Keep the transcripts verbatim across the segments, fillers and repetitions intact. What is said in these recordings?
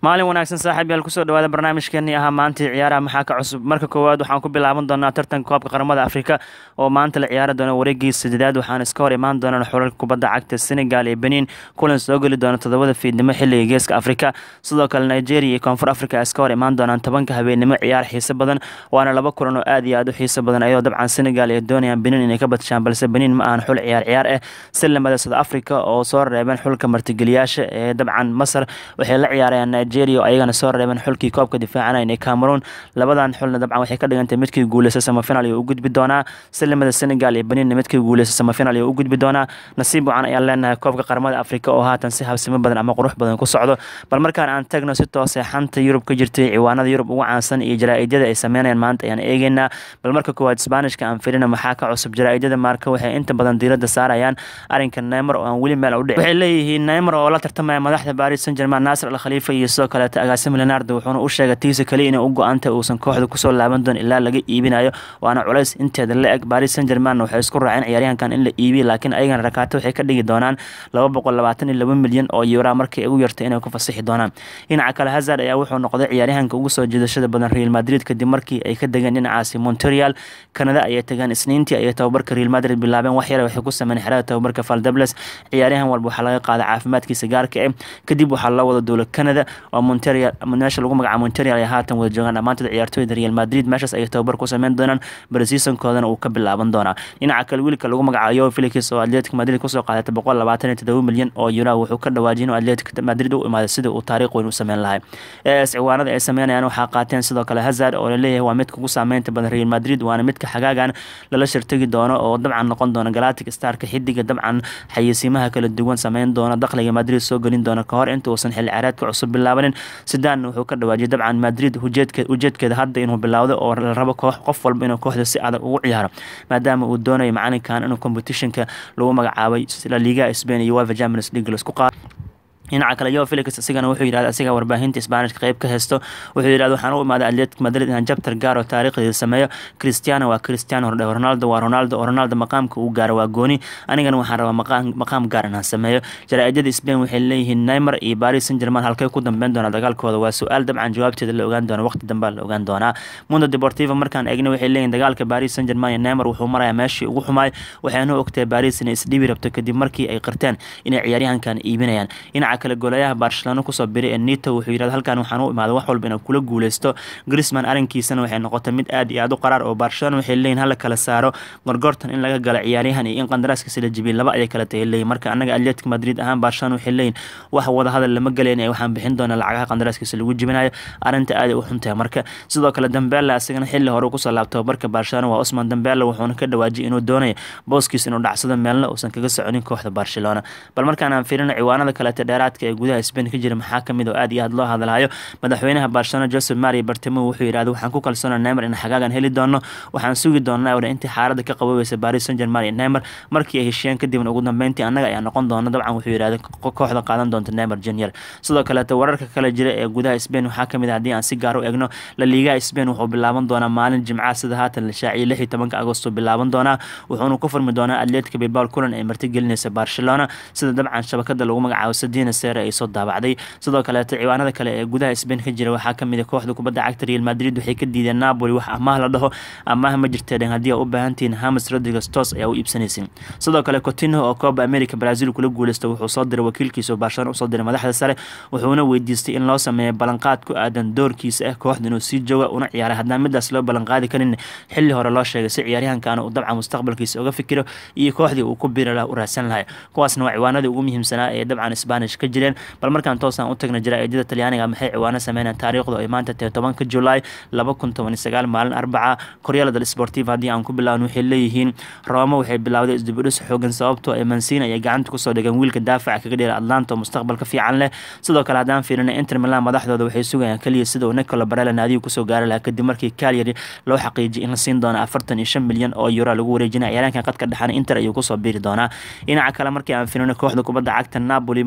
maalin wanaagsan saaxiib yaal kusoo dhawaada barnaamijkeennii ahaa maantii ciyaaraha maxaa ka cusub marka koowaad waxaan ku bilaaban doonaa tartanka koobka qaramada afrika oo maanta la ciyaari doona wareegii sadedaad waxaana iska hor imaan doonaan xulalka kubadda cagta senegal iyo benin kulan soo geli doona toddobada fiidnimo xilliga geeska afrika sidoo kale nigeria iyo koonfur afrika iska hor imaan doonaan tobanka habeenimo ciyaar xiiso badan waana laba kulan oo aad iyo aad u xiiso badan ayadoo dabcan senegal ay doonayaan benin inay ka badshaan balse benin ma ahan xul ciyaar ciyaar ah si lamada south africa oo soo reebeen xulka martigeliyaasha ee dabcan masar waxay la ciyaarayaan nigeria oo ayagana soo reebeen xulkii koobka difaacanaya ee cameroon labadan xulna dabcan waxay ka dhigantay midkii guuleysta semifinal iyo u gudbi doonaa silimada senegal iyo benin midkii guuleysta semifinal iyo u gudbi doonaa nasiib wacan ayaan leenahay koobka qaramada afrika oo haatan si habsimo badan ama qurux badan ku socdo bal markaan aan tagno si toos ah xanta yurub ka jirtay ciwaanada yurub ugu caansan iyo jaraa'idada ay sameynayaan maanta ayaan eegeynaa bal marka koowaad isbaanishka aan firina maxaa ka cusub jaraa'idada maarka waxay inta badan diiradda saarayaan arrinka neymar oo aan weli meel u dhicin waxay leeyihiin neymar oo la tartamaya madaxda paris saint germain nasir al khalifa iyo sidoo kale agaasimo leonardo wuxuuna u sheegay tiisa kaliya inay u go-aantay uusan kooxda kusoo laaban doon ilaa laga iibinayo waana culays inteeda la eg paris saint germain waxay isku raaceen ciyaaryahankan in la iibiyo laakiin ayagana rakaato waxay ka dhigi doonaan laba boqol labaatan iyo laba milyan oo euro markay ugu yartay inay ku fasixi doonaan dhinaca kale hazard ayaa wuxuu noqday ciyaaryahanka ugu soo jiidashada badan real madrid kadib markii ay ka degeen dhinacaasi montreal canada ayay tageen isniintii ayay tababarka real madrid bilaabeen wax yar waxay ku sameeyeen xerada tababarka faldables ciyaaryahan walba waxaa laga qaaday caafimaadkiisa gaarka ah kadib waxaa loo wada dowla canada oo montreal meesha lagu magacaabo montreal ay haatan wada joogaan dhammaantood ciyaartooyda real madrid meeshaas ayay tababar ku sameyn doonaan barasiisankoodana uu ka bilaaban doonaa dhinaca kale wiilka lagu magacaabo felix oo atletic madrid kusoo qaadatay boqol labaatan iyo toddoba milyan oo euro wuxuu ka dhawaajiyay inuu atletic madrid u imaaday sida uu taariikh weyn u sameyn lahay ee ciwaanada ay sameynayaan waxaa qaateen sidoo kale hazard oo laleeyahay waa midka ugu saameynta badan real madrid waana midka xagaagan lala shirtagi doono oo dabcan noqon doona galactic starka xidiga dabcan xayeysiimaha kala duwan sameyn doona dakhliga madrid soo gelin doona kahor inta uusan xilli ciyaareedka cusub bilaabanin sidaan wuxuu ka dhawaajiyay dabcan madrid ujeedka ujeedkeeda hadda inuu bilaawdo oo la rabo koox qof walba inuu kooxda si adag ugu ciyaaro maadaama uu doonayo macalinkan inuu competitionka lagu magacaabay La Liga Spain iyo UEFA Champions League isku qaado dhinaca kale Joao Felix asigana wuxuu yiraahdaa asiga warbaahinta Isbaanishka qayb ka haysto wuxuu yiraahdaa waxaan u imaaday Atletico Madrid inaan chapter gaar oo taariikhdeeda sameeyo Cristiano waa Cristiano Ronaldo waa Ronaldo oo Ronaldo maqaamka uu gaaro waa gooni anigana waxaan rabaa maqaam maqaam gaar inaan sameeyo jaraa'idada Spain waxay leeyihiin Neymar iyo Paris Saint-Germain halkay ku dambeyn doona dagaalkooda waa su'aal dabcan jawaabteeda la ogaan doono waqti dambe la ogaan doonaa Mundo Deportivo markaan eegno waxay leeyihiin dagaalka Paris Saint-Germain iyo Neymar wuxuu marayaa meeshii ugu xumaay waxaana ogtay Paris inay isdhibi rabto kadib markii ay qirteen inay ciyaaryahankan iibinayaan dhinaca kale goolayaha Barcelona kusoo biray Nito wuxuu yiraahdaa halkan waxaan u imaaday wax walba inaan kula guuleysto Griezmann arinkiisana waxay noqotay mid aad iyo aad u qaraar oo Barcelona waxay leeyihiin hal kala saaro gorgortan in laga galo ciyaaryahan iyo in qandaraaskiisa la jibiyo laba ay kala tahay leeyihiin marka anaga Atletico Madrid ahaan Barcelona waxay leeyihiin wax wada hadal lama galeen waxaan bixin doonaa lacagaha qandaraaskiisa lagu jibinayo arinta aad u xuntahay marka sidoo kale Dembele asagana xilli hore ku soo laabtay barka Barcelona waa Ousmane Dembele wuxuuna ka dhawaajiyay inuu doonayo booskiisa inuu dhacsado meelna uusan kaga soconin kooxda Barcelona bal markaan aan fiirino ciwaanada kale ee dheeraadka ee gudaha Spain ka jira maxaa kamid oo aad iyo aad loo hadalhayo madaxweynaha Barcelona Jose Maria Bartomeu wuxuu yiraahdaa waxaan ku kalsoonahay Neymar in xagaagan heli doono waxaan sugi doonaa in intii xaaladda ka qaboobeysa Paris Saint-Germain iyo Neymar markii ay heshiiyeen kadib ugu dambeyntii annaga ayaa noqon doona dabcan wuxuu yiraahdaa kooxda qaadan doonta Neymar Junior sidoo kale wararka kale jira ee gudaha Spain waxaa kamid ah haddii aan si gaar u eegno La Liga Spain wuxuu bilaaban doonaa maalin Jimcaha sida haatan la shaaciyay lix iyo tobanka Agoosto bilaaban doonaa wuxuuna ku furmi doonaa Atletico Bilbao kulan ay martigelinaysa Barcelona sida dabcan shabakada lagu magacaabo Sadina Sere ay soo daabacday sidoo kale ciwaanada kale ee gudaha Spain ka jira waxaa kamid ah kooxda kubadda cagta Real Madrid waxay ka diideen Napoli wax amaah la dhaho amaah ma jirteen haddii u baahantiin James Rodriguez toos ayaa u iibsanaysin sidoo kale Coutinho oo Copa America Brazil kula guuleystay wuxuu soo diray wakiilkiisa Barcelona u soo diray madaxda sare wuxuuna weydiistay in loo sameeyo ballanqaad ku aadan doorkiisa ah kooxda inuu sii joogo una ciyaaro haddana midaas loo ballanqaadi karin xilli hore loo sheegay si ciyaaryahankan uu dabcan mustaqbalkiisa uga fikiro iyo kooxdii uu ku biiri lahaa u raadsan lahaa kuwaasna waa ciwaanada ugu muhiimsanaa ee dabcan Spanish ka jireen bal markaan toosaan u tagna jaraa'idada Talyaaniga maxay ciwaano sameeyaan taariikhdu ay maanta tahay tobanka July laba kun toban iyo sagaal maalin Arbaca Corriere dello Sportivo haddii aan ku bilaawno waxay leeyihiin Roma waxay bilowday isdibadhis xoogan sababtoo ay Mancini ay gacanta ku soo dhigeen wiilka daafaca kaga dheer Atlanta mustaqbalka fiican leh sidoo kale haddaan fiirino Inter Milan madaxdooda waxay sugayaan kaliya sida uu Nicolo Barella naadiga ku soo gaaray kadib markii Cagliari loo xaqiijiyay in la siin doono afartan iyo shan milyan oo euro lagu wareejinayo ciyaaryahankan qadka dhaxan Inter ayuu ku soo biiri doonaa dhinaca kale markii aan fiirino kooxda kubadda cagta Napoli madaxda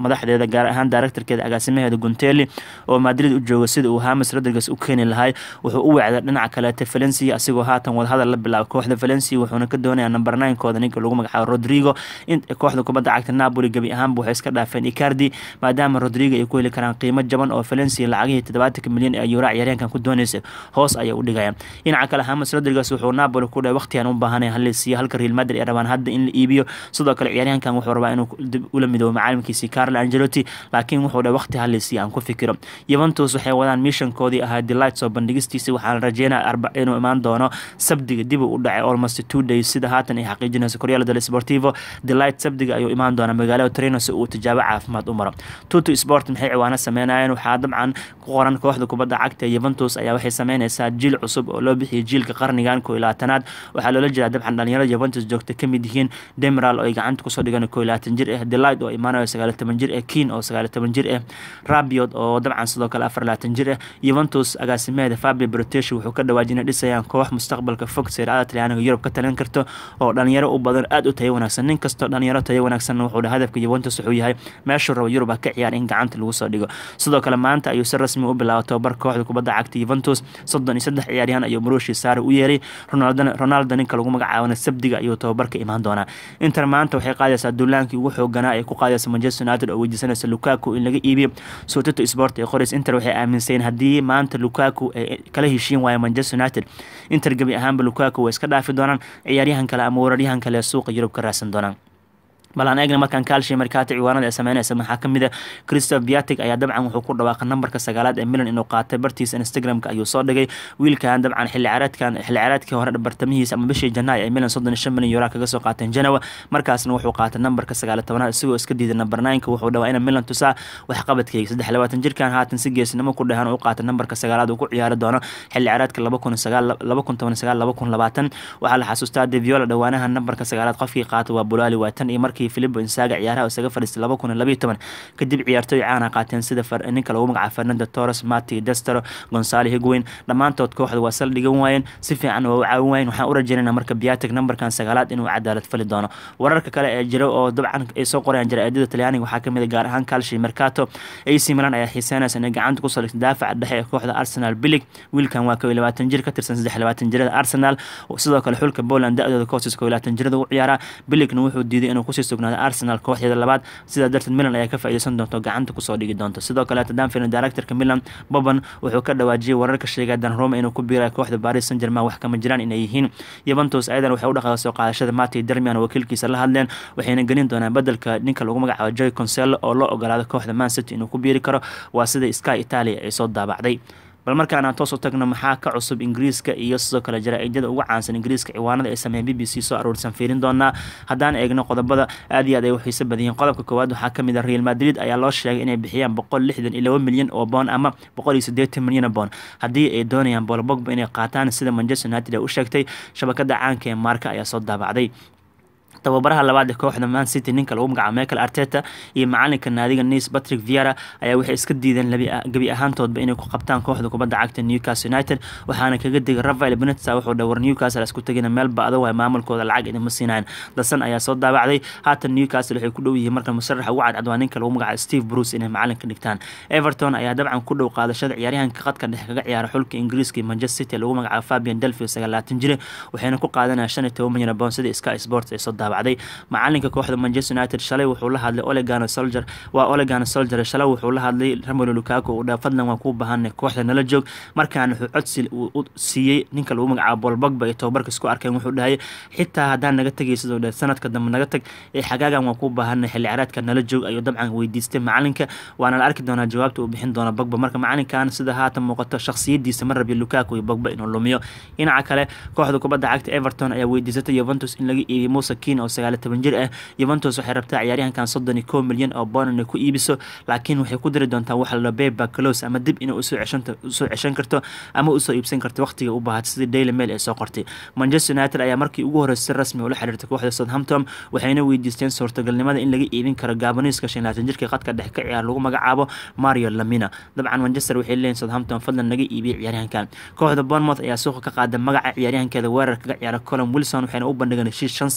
madaxdeeda gaar ahaan directorkeeda agaasimaheeda Guntelli oo Madrid u jooga sida uu James Rodriguez u keeni lahay wuxuu u wacday dhinaca kale ta Valencia asigoo haatan wada hadal la bilaabo kooxda Valencia wuxuuna ka doonayaa number nine kooda ninka lagu magacaabo Rodrigo in kooxda kubadda cagta Napoli gabi ahaan waxay iska dhaafeen Icardi maadaama Rodrigo ay ku heli karaan qiimo jaban oo Valencia lacagihii toddobaatan milyan ee euro ciyaaryahankan ku doonaysa hoos ayay u dhigayaan dhinaca kale James Rodriguez wuxuu Napoli ku dhahay waqtigan u baahan yahay halisiya halka Real Madrid ay rabaan hadda in la iibiyo sidoo kale ciyaaryahankan wuxuu rabaa inuu ula midoobo macallinkiisa Carlo Ancelotti laakiin wuxuu dhahay waqti halisiya aan ku fikiro Juventus waxay wadaan missionkoodii ahaa delight soo bandhigistiisa waxaan rajeynayaa arbac inuu imaan doono sabdiga dib u dhacay almost two days sida haatan ay xaqiijinayso Corriere dello Sportivo delight sabdiga ayuu imaan doona magaalada Torino si uu tijaabo caafimaad u maro Tutto Sport maxay ciwaana sameynayaan waxaa dabcan ku qoran kooxda kubadda cagta Juventus ayaa waxay sameynaysaa jiil cusub oo loo bixiyay jiilka qarnigan koob iyo labaatanaad waxaa loola jeedaa dabcan dhalinyarada Juventus joogta kamid yihiin Demiral oo ay gacanta ku soo dhigan koob iyo labaatan jir ah Delight oo imaanayo sagaal iyo toban jir ah Keane oo sagaal iyo toban jir ah Rabiot oo dabcan sidoo kale afar iyo labaatan jir ah Juventus agaasimaheeda Fabio Berteschi wuxuu ka dhawaajinay dhisayaan koox mustaqbalka fog Serie A Talyaaniga Yurub ka talin karto oo dhalinyaro u badan aad u tayo wanaagsan nin kasto dhalinyaro tayo wanaagsan wuxuu hadafka Juventus wuxuu yahay meesha rabo Yurub ka ciyaar in gacanta lagu soo dhigo sidoo kale maanta ayuu si rasmi u bilaabay tababar kooxda kubadda cagta Juventus soddon iyo saddex ciyaaryahan ayuu Mauricio Sarri u yeeray Ronaldo Ronaldo ninka lagu magacaabo sabdiga ayuu tababarka imaan doona Inter maanta waxay qaadaysaa duulaankii ugu xooganaa ee ku qaadaysa Manchester United oo weydiisanaysa Lukaku in laga iibiyo Tutto Sport ee qorays Inter waxay aaminsan haddii maanta Lukaku ay kala heshiin waayo Manchester United Inter gabi ahaanba Lukaku way iska dhaafi doonaan ciyaaryahan kale ama weeraryahan kale suuqa Yurub ka raadsan doonaan balan eegna markan Calcio Mercato ciwaanada ay sameynaysa maxaa kamid ah Christoph Piatek ayaa dabcan wuxuu ku dhawaaqay nambarka sagaalaad ee Milan inuu qaatay bartiisa Instagram-ka ayuu soo dhigay wiilkan dabcan xilli ciyaareedkan xilli ciyaareedkii hore bartamihiisa ama bishii Janaayo ay Milan soddon iyo shan milyan euro kaga soo qaateen Genoa markaasna wuxuu qaatay nambarka sagaal iyo toban isagoo iska diiday number nine ka wuxuu dhawaa in Milan tusaa wax qabadkeega saddex iyo labaatan jirkan haatan si geesnimo ku dhahan uu qaatay nambarka sagaalaad uu ku ciyaari doono xilli ciyaareedka laba kun iyo sagaal laba kun toban iyo sagaal laba kun labaatan waxaa la xasuustaa De Viola dhawaanaha nambarka sagaalaad qofkii qaatay waa Bulali waatan iyo markii Filippo Inzaghi ciyaaraha isaga fadhiistay laba kun iyo laba iyo toban kadib ciyaartoy caan ah qaateen sida ninka lagu magacaabo Fernando Torres Mati Destro Gonzalo Higuain dhamaantood kooxda waa sal dhigan waayeen si fiican oo caawin waayeen waxaan u rajaynaynaa marka Piatek nambarkan sagaalaad inuu cadaalad fali doono wararka kale ee jira oo dabcan ay soo qorayaan jaraa'idada Talyaaniga waxaa kamid ah gaar ahaan Calcio Mercato A C Milan ayaa xiiseynaysa inay gacanta ku soo dhigtay daafaca dhexe ee kooxda Arsenal Bilic wiilkan waa koob iyo labaatan jir ka tirsan saddex iyo labaatan jirada Arsenal sidoo kale xulka Poland da'dooda kooxdiisa koob iyo labaatan jirada u ciyaara Bilicna wuxuu diiday inuu ku sii sugnaado Arsenal kooxdeeda labaad sida darteed Milan ayaa ka faa'iideysan doonto gacanta ku soo dhigi doonto sidoo kale Danfino directorka Milan Boban wuxuu ka dhawaajiyay wararka sheegay Donnarumma inuu ku biiray kooxda Paris Saint-Germain wax kama jiraan inay yihiin Juventus aydan waxay u dhaqaaqay soo qaadashada Matteo Darmian wakiilkiisa la hadleen waxayna gelin doonaan bedelka ninka lagu magacaabo Joao Cancelo oo loo ogolaado kooxda Man City inuu ku biiri karo waa sida Sky Italia ay soo daabacday bal markaan aan toos u tagno maxaa ka cusub Ingiriiska iyo sidoo kale jaraa'idada ugu caansan Ingiriiska ciwaanada ay sameeyeen B B C soo aroorsan fiirin doonaa haddaan eegno qodobada aad iyo aad ay u xiiso badan yihiin qodobka koowaad waxaa kamid ah Real Madrid ayaa loo sheegay inay bixiyaan boqol lixdan iyo laba milyan oo pound ama boqol iyo siddeetan milyan oo pound haddii ay doonayaan Paul Pogba inay qaataan sida Manchester United ay u sheegtay shabakada caanka ee Marca ayaa soo daabacday tababaraha labaad ee kooxda Man City ninka lagu magacaabo Mikel Arteta iyo macalinka naadiga Nice Patrick Vieira ayaa waxay iska diideen gabi ahaantoodba inay ku qabtaan kooxda kubadda cagta Newcastle United waxaana kaga digay Rafael Benitez wuxuu dhawr Newcastle isku tagina meel baado waa maamulkooda lacag inay ma siinayaan dasan ayaa soo daabacday haatan Newcastle waxay ku dhow yihiin marka musarrax ugu cad waa ninka lagu magacaabo Steve Bruce inay macalinka dhigtaan Everton ayaa dabcan ku dhow qaadashada ciyaaryahanka qadka dhexe kaga ciyaara xulka Ingiriiska iyo Manchester City lagu magacaabo Fabian Delphi sagaal iyo labaatan jir waxayna ku qaadanayaan shan iyo toban milyan oo pound sida Sky Sports ay soo daabacday macalinka kooxda Manchester United shalay wuxuu la hadlay Ole Gunnar Solskjaer waa Ole Gunnar Solskjaer shalay wuxuu la hadlay Romelu Lukaku oo dhaafadlan waa ku baahan kooxda nala joog markaan wuxuu codsi u siiyay ninka lagu magacaabo Paul Pogba ee tababarka isku arkeen wuxuu dhahay xitaa hadaan naga tagayso oo sanadka dambe naga tag ee xagaagan waa ku baahan xilli ciyaareedka nala joog ayuu dabcan weydiistay macalinka waana la arki doonaa jawaabta uu bixin doona Pogba marka macalinkan sida haatan muuqato shakhsiyadiisa mar rabi Lukaku iyo Pogba inuu lumiyo dhinaca kale kooxda kubadda cagta Everton ayaa weydiisatay Juventus in laga iibiyo Moussa Kean oo sagaal iyo toban jir ah Juventus waxay rabtaa ciyaaryahankan soddon iyo kow milyan oo pound inay ku iibiso laakiin waxay ku diri doontaa wax la beeba close ama dib inuu soo ceshanto soo ceshan karto ama u soo iibsan karto waqtiga u baahat sida Daily Mail ay soo qortay Manchester United ayaa markii ugu horeysay rasmi u la xiriirtay kooxda Southampton waxayna weydiisteen suurtagalnimada in laga iibin karo Gaboniska shan iyo labaatan jirka qadka dhexe ka ciyaar lagu magacaabo Mario Lamina dabcan Manchester waxay leeyihiin Southampton fadlan naga iibiyo ciyaaryahankan kooxda Bournemouth ayaa suuqa ka qaaday magaca ciyaaryahankeeda weerarka ka ciyaara Callum Wilson waxayna u bandhigeen heshiis shan sano ah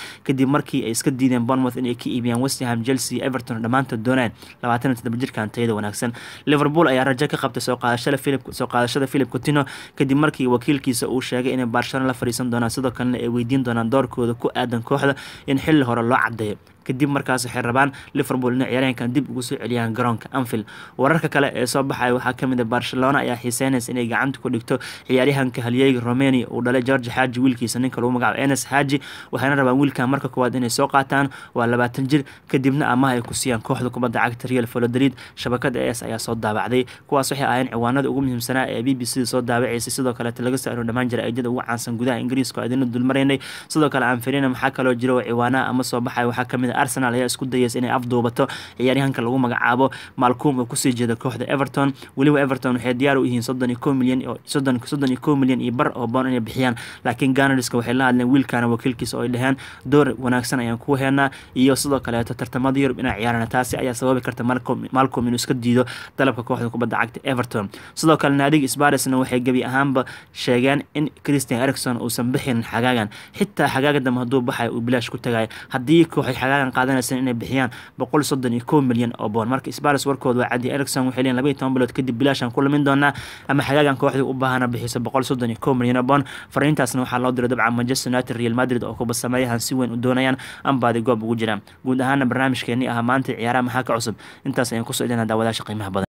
kadib markii ay iska diideen Bournemouth inay ka iibiyaan West Ham, Chelsea, Everton dhamaantood doonayaan labaatan iyo toddoba jirkan tayada wanaagsan. Liverpool ayaa rajo ka qabtay soo qaadashada Philip soo qaadashada Philip Coutinho kadib markii wakiilkiisa uu sheegay in Barcelona la fariisan doonaan sidoo kalena ay weydiin doonaan doorkooda ku aadan kooxda in xilli hore loo cadeeyo. kadib markaas waxay rabaan Liverpool in ciyaaryahankan dib ugu soo celiyaan garoonka Anfield. Wararka kale ee soo baxay waxaa kamid ah Barcelona ayaa xiiseynaysa inay gacanta ku dhigto ciyaaryahanka halyeeyga Romania uu dhalay George Haji wiilkiisa ninka lagu magacaabo Enes Haji, waxayna rabaan wiilkan marka koowaad inay soo qaataan waa labaatan jir kadibna amaah ay ku siiyaan kooxda kubadda cagta Real Valladolid. Shabakada A S ayaa soo daabacday kuwaas waxay ahaayeen ciwaanada ugu muhiimsanaa ee B B C soo daabacaysay, sidoo kale laga soo aroor dhamaan jiray ayjada ugu caansan gudaha Ingiriiska oo idin dul mareynay. Sidoo kale aan fiirina maxaa kale oo jiro ciwaanaha ama soo baxay waxaa kamid ah Arsenal ayaa isku dayaysa inay afduubato ciyaaryahanka lagu magacaabo Malcolm oo ku sii jeeda kooxda Everton. waliba Everton waxay diyaar u yihiin soddon iyo kow milyan oo soddon soddon iyo kow milyan iyo bar oo bond inay bixiyaan, laakiin Gunners waxay la hadleen wiilkan wakiilkiisa oo ay dhahaan door wanaagsan ayaan ku heynaa iyo sidoo kale tartamada Yurub inay ciyaarana. taasi ayaa sababi karta Malcolm Malcolm inuu iska diido dalabka kooxda kubadda cagta Everton. sidoo kale naadiga Spurs waxay gabi ahaanba sheegeen in Christian Eriksen uusan bixin xagaagan, xitaa xagaaga dam haduu baxay uu bilaash ku tagay haddii kooxay xagaagan qaadanaysan inay bixiyaan boqol soddon iyo kow milyan oo bond. marka Spurs warkooda waa cadi, Eriksen waxay leeyihiin laba iyo toban bilood kadib bilaashan ku lumin doonaa ama xagaagan kooxda u baahana bixiso boqol soddon iyo kow milyan oo bond. fariintaasna waxaa loo diray dabcan Manchester United, Real Madrid oo kuba sameeyahan si weyn u doonayaan ambaadi goob ugu jiraan. guud ahaan barnaamijkeeni ah maanta ciyaaraha maxaa ka cusub intaas ayaan ku soo idinaa daawadaasha qiimaha badan.